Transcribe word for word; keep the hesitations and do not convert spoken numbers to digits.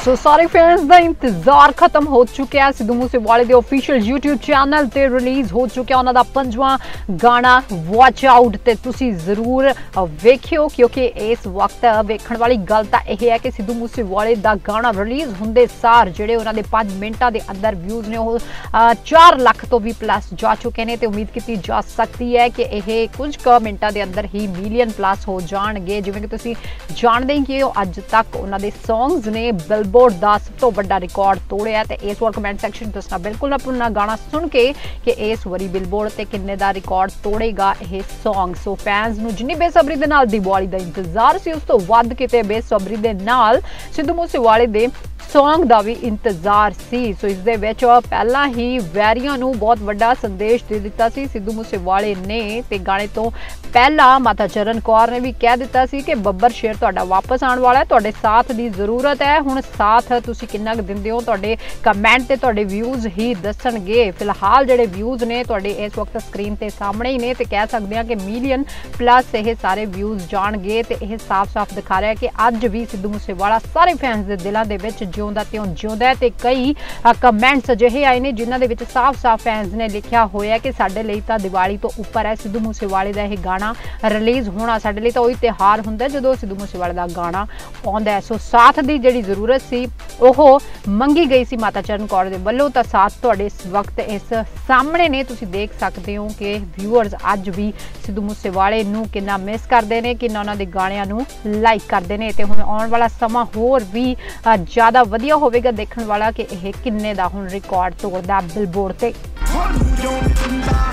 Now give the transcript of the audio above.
सो सारे फैंस का इंतजार खत्म हो चुका है। सिद्धू मूसेवाले के ऑफिशियल यूट्यूब चैनल ते रिलीज हो चुका उन्होंने पंजवां गाना वॉच आउट। ते तुसी जरूर वेखियो क्योंकि इस वक्त वेखण वाली गल तां यह है कि सिद्धू मूसेवाले दा गाना रिलीज होंदे सार जिहड़े उन्होंने पांच मिनटां दे अंदर व्यूज़ ने वो चार लख तो भी प्लस जा चुके हैं। तो उम्मीद की जा सकती है कि यह कुछ क मिनटां दे अंदर ही मिलियन प्लस हो जाएंगे। जिवें कि तुसी जानते ही कि अज तक उन्होंने सॉन्ग्स ने बिलबोर्ड का सब तो बड़ा रिकॉर्ड तोड़िया। तो इस वार कमेंट सैक्शन दसना बिल्कुल ना भुलना गाना सुन के कि इस वारी बिलबोर्ड ते किन्ने दा रिकॉर्ड तोड़ेगा यह सॉन्ग। सो फैंस नूं जिन्नी बेसब्री दे नाल दिवाली दा इंतजार सी उस तो वध किते बेसब्री दे नाल सिद्धू मूसेवाले दे सॉन्ग का भी इंतजार सी। सो इस दे विच पहला ही वैरियां नूं बहुत वड्डा संदेश दे दिता सी सिद्धू मूसेवाले ने। ते गाने तो पहला माता चरण कौर ने भी कह दिता सी कि बब्बर शेर तुहाडा वापस आने वाला है, तुहाडे साथ दी जरूरत है। हुण साथ तुसीं किन्ना दिंदे हो तुहाडे कमेंट ते तुहाडे व्यूज़ ही दसणगे। फिलहाल जिहड़े व्यूज़ ने तुहाडे इस वक्त स्क्रीन ते सामने ही ने ते कह सकते हैं कि मिलियन प्लस यह सारे व्यूज़ जाणगे। ते यह साफ साफ दिखा रहा है कि अज भी सिद्धू मूसेवाला सारे फैंस दे दिलां दे विच जिउंदा ते जिउंदा है। ते कई कमेंट्स अजिहे आए ने जिन्हां दे विच साफ साफ फैंस ने लिखिया होया कि साडे लई तां दिवाली तो उपर है सिद्धू मूसेवाले दा यह गाना रिलीज होना। साडे लई तां ओही त्योहार हुंदा जदों सिद्धू मूसेवाले दा गाना आउंदा है। सो साथ दी जिहड़ी जरूरत सी ओह मंगी गई सी माता चरण कौर दे वल्लों। तां साथ तुहाडे इस वक्त इस सामने ने तुसीं देख सकते हो कि व्यूअर्स अज भी सिद्धू मूसेवाले नूं किन्ना मिस करदे ने, किन्ना उन्हां दे गाणियां नूं लाइक करदे ने। ते हुण आउण वाला समां होर भी ज़्यादा वधिया होवेगा देखण वाला कि यह किन्ने दा हुण रिकॉर्ड तोड़दा बिलबोर्ड ते।